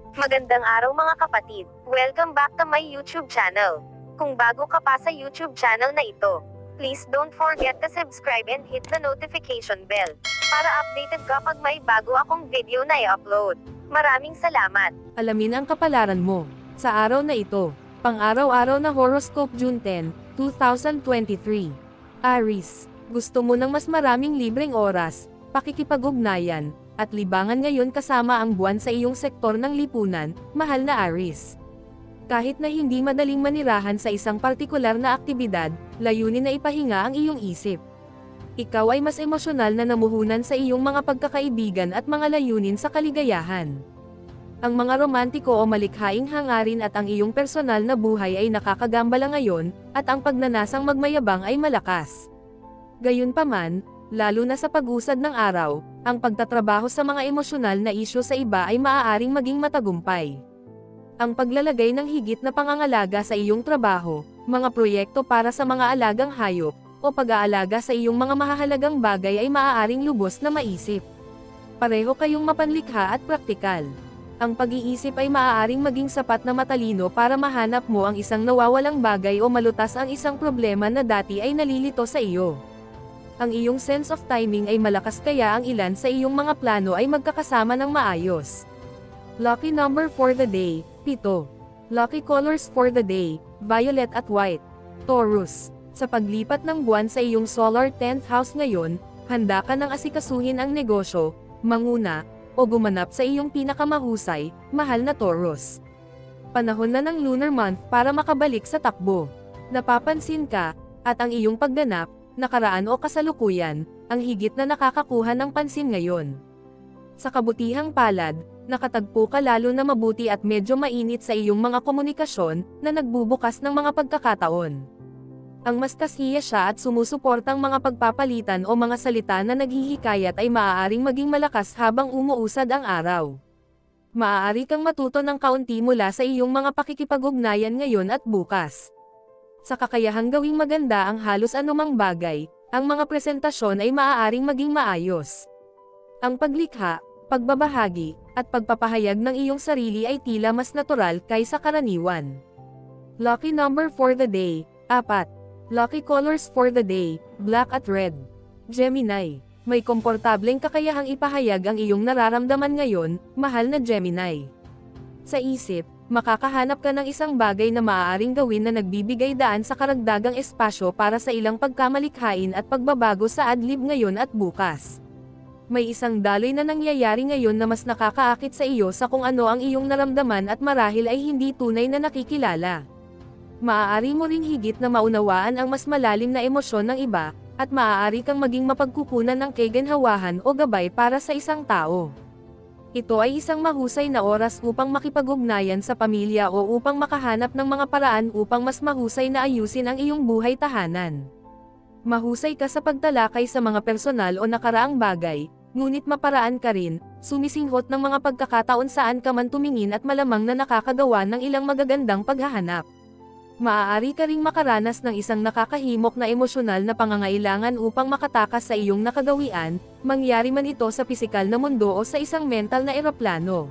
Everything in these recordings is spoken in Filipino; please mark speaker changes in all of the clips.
Speaker 1: Magandang araw mga kapatid. Welcome back to my YouTube channel. Kung bago ka pa sa YouTube channel na ito, please don't forget to subscribe and hit the notification bell para updated kapag may bago akong video na i-upload. Maraming salamat.
Speaker 2: Alamin ang kapalaran mo sa araw na ito. Pang-araw-araw na horoscope June 10, 2023. Aries, gusto mo ng mas maraming libreng oras, pakikipag-ugnayan, at libangan ngayon kasama ang buwan sa iyong sektor ng lipunan, mahal na Aries. Kahit na hindi madaling manirahan sa isang partikular na aktibidad, layunin na ipahinga ang iyong isip. Ikaw ay mas emosyonal na namuhunan sa iyong mga pagkakaibigan at mga layunin sa kaligayahan. Ang mga romantiko o malikhaing hangarin at ang iyong personal na buhay ay nakakagambala ngayon, at ang pagnanasang magmayabang ay malakas. Gayunpaman, lalo na sa pag-usad ng araw, ang pagtatrabaho sa mga emosyonal na isyu sa iba ay maaaring maging matagumpay. Ang paglalagay ng higit na pangangalaga sa iyong trabaho, mga proyekto para sa mga alagang hayop, o pag-aalaga sa iyong mga mahahalagang bagay ay maaaring lubos na maisip. Pareho kayong mapanlikha at praktikal. Ang pag-iisip ay maaaring maging sapat na matalino para mahanap mo ang isang nawawalang bagay o malutas ang isang problema na dati ay nalilito sa iyo. Ang iyong sense of timing ay malakas kaya ang ilan sa iyong mga plano ay magkakasama ng maayos. Lucky number for the day, 7. Lucky colors for the day, violet at white. Taurus, sa paglipat ng buwan sa iyong solar 10th house ngayon, handa ka ng asikasuhin ang negosyo, manguna, o gumanap sa iyong pinakamahusay, mahal na Taurus. Panahon na ng lunar month para makabalik sa takbo. Napapansin ka, at ang iyong pagganap, nakaraan o kasalukuyan, ang higit na nakakakuha ng pansin ngayon. Sa kabutihang palad, nakatagpo ka lalo na mabuti at medyo mainit sa iyong mga komunikasyon, na nagbubukas ng mga pagkakataon. Ang mas kasiya siya at sumusuportang mga pagpapalitan o mga salita na naghihikayat ay maaaring maging malakas habang umuusad ang araw. Maaari kang matuto ng kaunti mula sa iyong mga pakikipag-ugnayan ngayon at bukas. Sa kakayahang gawing maganda ang halos anumang bagay, ang mga presentasyon ay maaaring maging maayos. Ang paglikha, pagbabahagi, at pagpapahayag ng iyong sarili ay tila mas natural kaysa karaniwan. Lucky number for the day, 4. Lucky colors for the day, black at red. Gemini, may komportableng kakayahang ipahayag ang iyong nararamdaman ngayon, mahal na Gemini. Sa isip, makakahanap ka ng isang bagay na maaaring gawin na nagbibigay daan sa karagdagang espasyo para sa ilang pagkamalikhain at pagbabago sa adlib ngayon at bukas. May isang daloy na nangyayari ngayon na mas nakakaakit sa iyo sa kung ano ang iyong naramdaman at marahil ay hindi tunay na nakikilala. Maaari mo ring higit na maunawaan ang mas malalim na emosyon ng iba, at maaari kang maging mapagkukunan ng kaginhawahan o gabay para sa isang tao. Ito ay isang mahusay na oras upang makipag-ugnayan sa pamilya o upang makahanap ng mga paraan upang mas mahusay na ayusin ang iyong buhay tahanan. Mahusay ka sa pagtalakay sa mga personal o nakaraang bagay, ngunit maparaan ka rin, sumisinghot ng mga pagkakataon saan ka man tumingin at malamang na nakakagawa ng ilang magagandang paghahanap. Maaari ka ring makaranas ng isang nakakahimok na emosyonal na pangangailangan upang makatakas sa iyong nakagawian, mangyari man ito sa pisikal na mundo o sa isang mental na eroplano.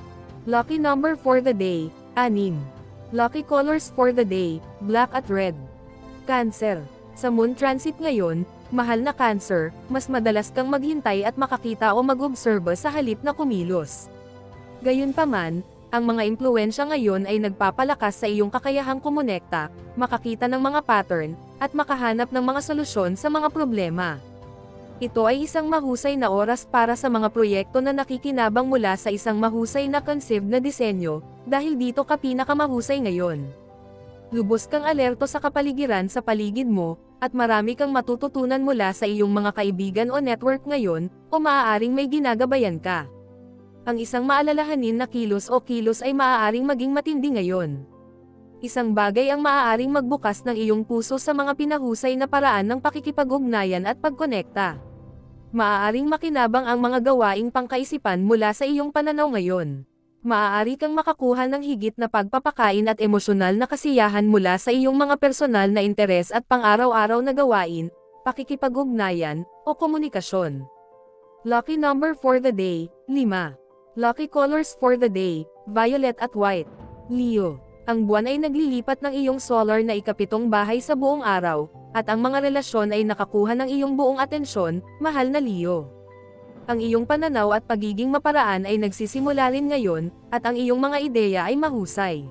Speaker 2: Lucky number for the day, 6. Lucky colors for the day, black at red. Cancer, sa moon transit ngayon, mahal na Cancer, mas madalas kang maghintay at makakita o mag-obserba sa halip na kumilos. Gayunpaman, ang mga impluwensya ngayon ay nagpapalakas sa iyong kakayahang kumonekta, makakita ng mga pattern, at makahanap ng mga solusyon sa mga problema. Ito ay isang mahusay na oras para sa mga proyekto na nakikinabang mula sa isang mahusay na conceived na disenyo, dahil dito ka pinakamahusay ngayon. Lubos kang alerto sa kapaligiran sa paligid mo, at marami kang matututunan mula sa iyong mga kaibigan o network ngayon, o maaaring may ginagabayan ka. Ang isang maalalahanin na kilos o kilos ay maaaring maging matindi ngayon. Isang bagay ang maaaring magbukas ng iyong puso sa mga pinahusay na paraan ng pakikipag-ugnayan at pagkonekta. Maaaring makinabang ang mga gawaing pangkaisipan mula sa iyong pananaw ngayon. Maaari kang makakuha ng higit na pagpapakain at emosyonal na kasiyahan mula sa iyong mga personal na interes at pang-araw-araw na gawain, pakikipag-ugnayan, o komunikasyon. Lucky number for the day, 5. Lucky colors for the day, violet at white. Leo, ang buwan ay naglilipat ng iyong solar na ikapitong bahay sa buong araw, at ang mga relasyon ay nakakuha ng iyong buong atensyon, mahal na Leo. Ang iyong pananaw at pagiging maparaan ay nagsisimula rin ngayon, at ang iyong mga ideya ay mahusay.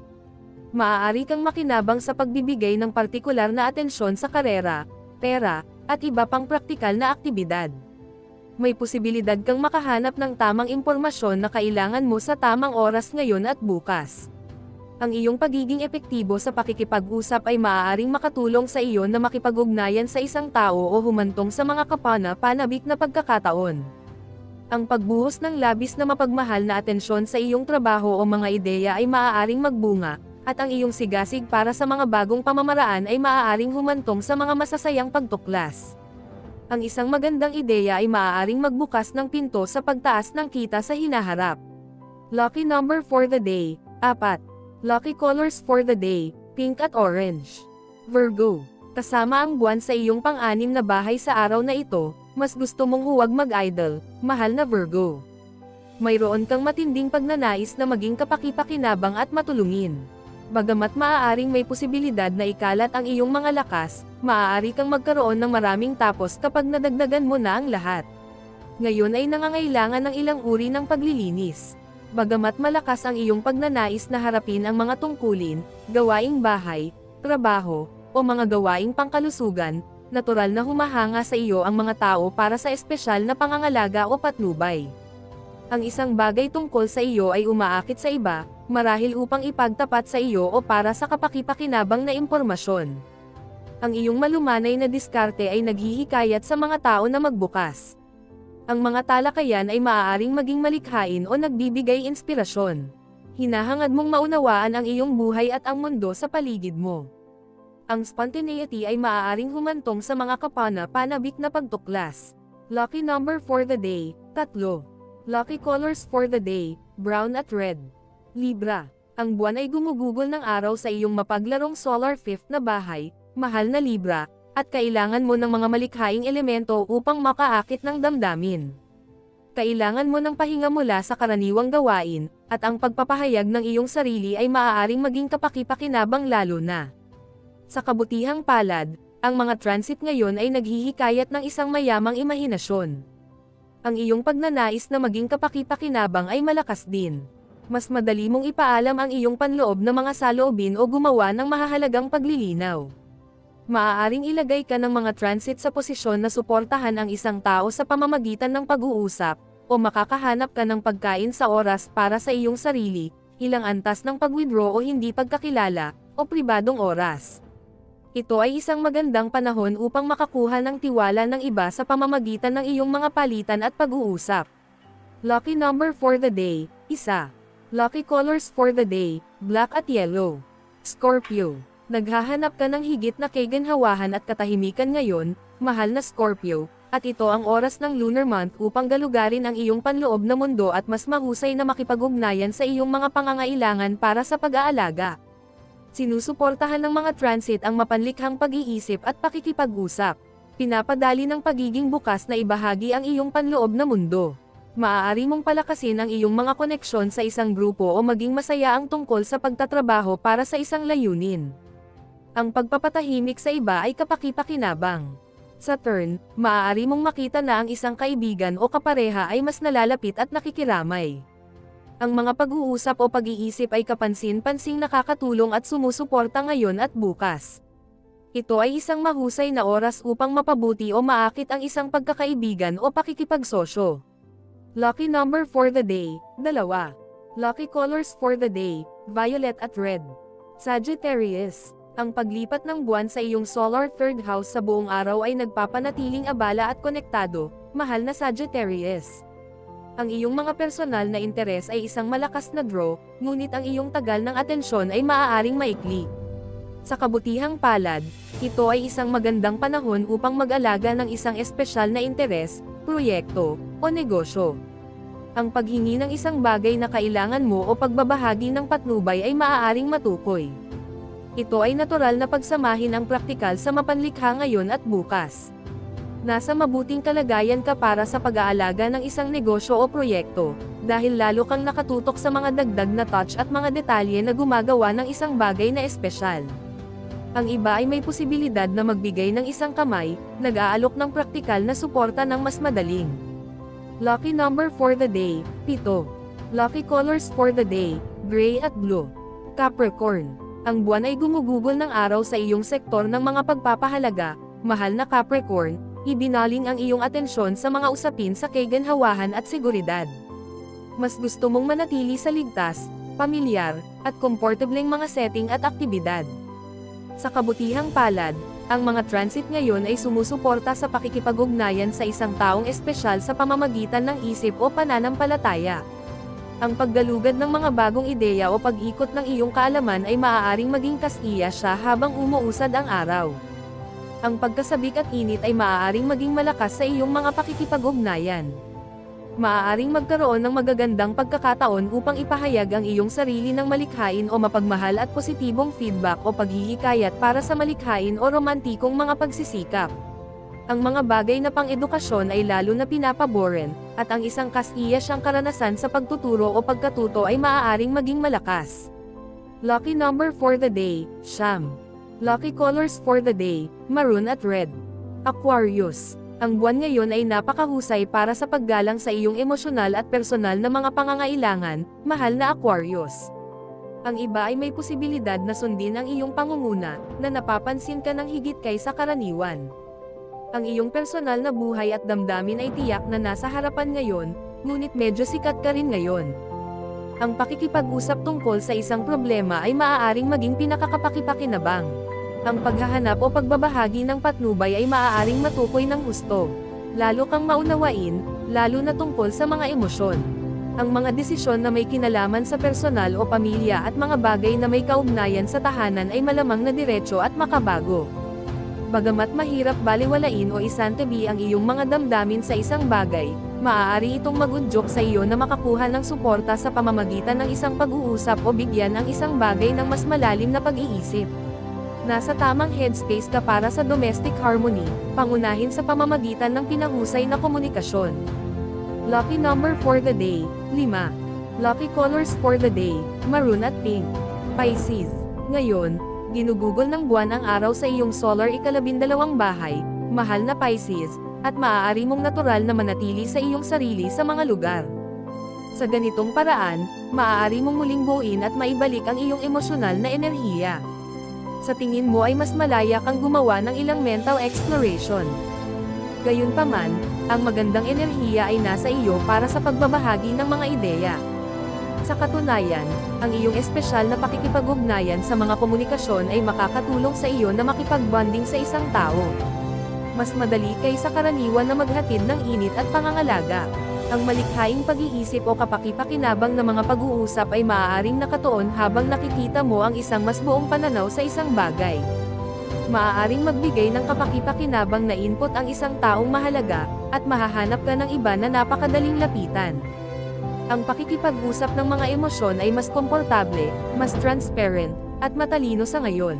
Speaker 2: Maaari kang makinabang sa pagbibigay ng partikular na atensyon sa karera, pera, at iba pang praktikal na aktibidad. May posibilidad kang makahanap ng tamang impormasyon na kailangan mo sa tamang oras ngayon at bukas. Ang iyong pagiging epektibo sa pakikipag-usap ay maaaring makatulong sa iyo na makipag-ugnayan sa isang tao o humantong sa mga kapana-panabik na pagkakataon. Ang pagbuhos ng labis na mapagmahal na atensyon sa iyong trabaho o mga ideya ay maaaring magbunga, at ang iyong sigasig para sa mga bagong pamamaraan ay maaaring humantong sa mga masasayang pagtuklas. Ang isang magandang ideya ay maaaring magbukas ng pinto sa pagtaas ng kita sa hinaharap. Lucky number for the day, 4. Lucky colors for the day, pink at orange. Virgo, kasama ang buwan sa iyong pang-anim na bahay sa araw na ito, mas gusto mong huwag mag-idle, mahal na Virgo. Mayroon kang matinding pagnanais na maging kapaki-pakinabang at matulungin. Bagamat maaaring may posibilidad na ikalat ang iyong mga lakas, maaari kang magkaroon ng maraming tapos kapag nadagdagan mo na ang lahat. Ngayon ay nangangailangan ng ilang uri ng paglilinis. Bagamat malakas ang iyong pagnanais na harapin ang mga tungkulin, gawaing bahay, trabaho, o mga gawaing pangkalusugan, natural na humahanga sa iyo ang mga tao para sa espesyal na pangangalaga o patnubay. Ang isang bagay tungkol sa iyo ay umaakit sa iba, marahil upang ipagtapat sa iyo o para sa kapaki-pakinabang na impormasyon. Ang iyong malumanay na diskarte ay naghihikayat sa mga tao na magbukas. Ang mga talakayan ay maaaring maging malikhain o nagbibigay inspirasyon. Hinahangad mong maunawaan ang iyong buhay at ang mundo sa paligid mo. Ang spontaneity ay maaaring humantong sa mga kapana-panabik na pagtuklas. Lucky number for the day, 3. Lucky colors for the day, brown at red. Libra, ang buwan ay gumugugol ng araw sa iyong mapaglarong solar 5th na bahay, mahal na Libra, at kailangan mo ng mga malikhaing elemento upang makaakit ng damdamin. Kailangan mo ng pahinga mula sa karaniwang gawain, at ang pagpapahayag ng iyong sarili ay maaaring maging kapaki-pakinabang lalo na. Sa kabutihang palad, ang mga transit ngayon ay naghihikayat ng isang mayamang imahinasyon. Ang iyong pagnanais na maging kapaki-pakinabang ay malakas din. Mas madali mong ipaalam ang iyong panloob na mga saloobin o gumawa ng mahahalagang paglilinaw. Maaaring ilagay ka ng mga transit sa posisyon na suportahan ang isang tao sa pamamagitan ng pag-uusap, o makakahanap ka ng pagkain sa oras para sa iyong sarili, ilang antas ng pag-withdraw o hindi pagkakilala, o pribadong oras. Ito ay isang magandang panahon upang makakuha ng tiwala ng iba sa pamamagitan ng iyong mga palitan at pag-uusap. Lucky number for the day, 1. Lucky colors for the day, black at yellow. Scorpio, naghahanap ka ng higit na kaginhawahan at katahimikan ngayon, mahal na Scorpio, at ito ang oras ng lunar month upang galugarin ang iyong panloob na mundo at mas mahusay na makipag-ugnayan sa iyong mga pangangailangan para sa pag-aalaga. Sinusuportahan ng mga transit ang mapanlikhang pag-iisip at pakikipag-usap. Pinapadali ng pagiging bukas na ibahagi ang iyong panloob na mundo. Maaari mong palakasin ang iyong mga koneksyon sa isang grupo o maging masaya ang tungkol sa pagtatrabaho para sa isang layunin. Ang pagpapatahimik sa iba ay kapaki-pakinabang. Sa turn, maaari mong makita na ang isang kaibigan o kapareha ay mas nalalapit at nakikiramay. Ang mga pag-uusap o pag-iisip ay kapansin-pansing nakakatulong at sumusuporta ngayon at bukas. Ito ay isang mahusay na oras upang mapabuti o maakit ang isang pagkakaibigan o pakikipagsosyo. Lucky number for the day, 2. Lucky colors for the day, violet at red. Sagittarius, ang paglipat ng buwan sa iyong solar 3rd house sa buong araw ay nagpapanatiling abala at konektado, mahal na Sagittarius. Ang iyong mga personal na interes ay isang malakas na draw, ngunit ang iyong tagal ng atensyon ay maaaring maikli. Sa kabutihang palad, ito ay isang magandang panahon upang mag-alaga ng isang espesyal na interes, proyekto, o negosyo. Ang paghingi ng isang bagay na kailangan mo o pagbabahagi ng patnubay ay maaaring matukoy. Ito ay natural na pagsamahin ang praktikal sa mapanlikha ngayon at bukas. Nasa mabuting kalagayan ka para sa pag-aalaga ng isang negosyo o proyekto, dahil lalo kang nakatutok sa mga dagdag na touch at mga detalye na gumagawa ng isang bagay na espesyal. Ang iba ay may posibilidad na magbigay ng isang kamay, nag-aalok ng praktikal na suporta ng mas madaling. Lucky number for the day, 7. Lucky colors for the day, gray at blue. Capricorn. Ang buwan ay gumugugol ng araw sa iyong sektor ng mga pagpapahalaga, mahal na Capricorn, ibinaling ang iyong atensyon sa mga usapin sa kaganhawahan at seguridad. Mas gusto mong manatili sa ligtas, pamilyar, at komportableng mga setting at aktibidad. Sa kabutihang palad, ang mga transit ngayon ay sumusuporta sa pakikipag-ugnayan sa isang taong espesyal sa pamamagitan ng isip o pananampalataya. Ang paggalugad ng mga bagong ideya o pag-ikot ng iyong kaalaman ay maaaring maging kasiya siya habang umuusad ang araw. Ang pagkasabik at init ay maaaring maging malakas sa iyong mga pakikipag-ugnayan. Maaaring magkaroon ng magagandang pagkakataon upang ipahayag ang iyong sarili ng malikhain o mapagmahal at positibong feedback o paghihikayat para sa malikhain o romantikong mga pagsisikap. Ang mga bagay na pang-edukasyon ay lalo na pinapaboren, at ang isang kasiya siyang karanasan sa pagtuturo o pagkatuto ay maaaring maging malakas. Lucky number for the day, 9. Lucky colors for the day, maroon at red. Aquarius. Ang buwan ngayon ay napakahusay para sa paggalang sa iyong emosyonal at personal na mga pangangailangan, mahal na Aquarius. Ang iba ay may posibilidad na sundin ang iyong pangunguna, na napapansin ka ng higit kaysa karaniwan. Ang iyong personal na buhay at damdamin ay tiyak na nasa harapan ngayon, ngunit medyo sikat ka rin ngayon. Ang pakikipag-usap tungkol sa isang problema ay maaaring maging pinakakapakipakinabang. Ang paghahanap o pagbabahagi ng patnubay ay maaaring matukoy ng husto. Lalo kang maunawain, lalo na tungkol sa mga emosyon. Ang mga desisyon na may kinalaman sa personal o pamilya at mga bagay na may kaugnayan sa tahanan ay malamang na diretso at makabago. Bagamat mahirap baliwalain o isantabi ang iyong mga damdamin sa isang bagay, maaari itong magudyok sa iyo na makakuha ng suporta sa pamamagitan ng isang pag-uusap o bigyan ang isang bagay ng mas malalim na pag-iisip. Nasa tamang headspace ka para sa domestic harmony, pangunahin sa pamamagitan ng pinahusay na komunikasyon. Lucky number for the day, 5. Lucky colors for the day, maroon at pink. Pisces. Ngayon, ginugugol ng buwan ang araw sa iyong solar ika-12 bahay, mahal na Pisces, at maaari mong natural na manatili sa iyong sarili sa mga lugar. Sa ganitong paraan, maaari mong muling buuin at maibalik ang iyong emosyonal na enerhiya. Sa tingin mo ay mas malaya kang gumawa ng ilang mental exploration. Gayunpaman, ang magandang enerhiya ay nasa iyo para sa pagbabahagi ng mga ideya. Sa katunayan, ang iyong espesyal na pakikipag-ugnayan sa mga komunikasyon ay makakatulong sa iyo na makipag-bonding sa isang tao. Mas madali kaysa karaniwan na maghatid ng init at pangangalaga. Ang malikhaing pag-iisip o kapakipakinabang na mga pag-uusap ay maaaring nakatuon habang nakikita mo ang isang mas buong pananaw sa isang bagay. Maaaring magbigay ng kapakipakinabang na input ang isang taong mahalaga, at mahahanap ka ng iba na napakadaling lapitan. Ang pakikipag-usap ng mga emosyon ay mas komportable, mas transparent, at matalino sa ngayon.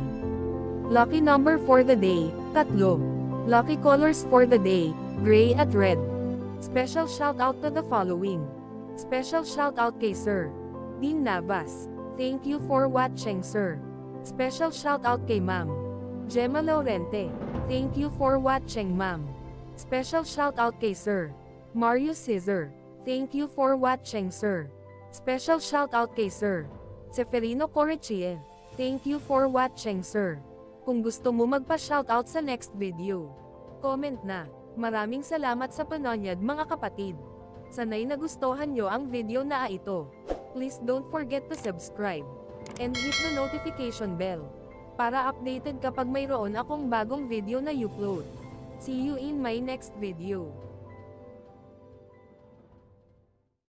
Speaker 2: Lucky number for the day, 3. Lucky colors for the day, gray at red. Special shout out to the following. Special shout out kay Sir Dean Navas. Thank you for watching, sir. Special shout out kay Ma'am Gemma Laurente. Thank you for watching, ma'am. Special shout out kay Sir Mario Cesar. Thank you for watching, sir. Special shout out kay Sir Seferino Correchie. Thank you for watching, sir. Kung gusto mo magpa-shoutout sa next video, comment na. Maraming salamat sa panonood, mga kapatid. Sana'y nagustuhan nyo ang video na ito. Please don't forget to subscribe and hit the notification bell para updated kapag mayroon akong bagong video na upload. See you in my next video.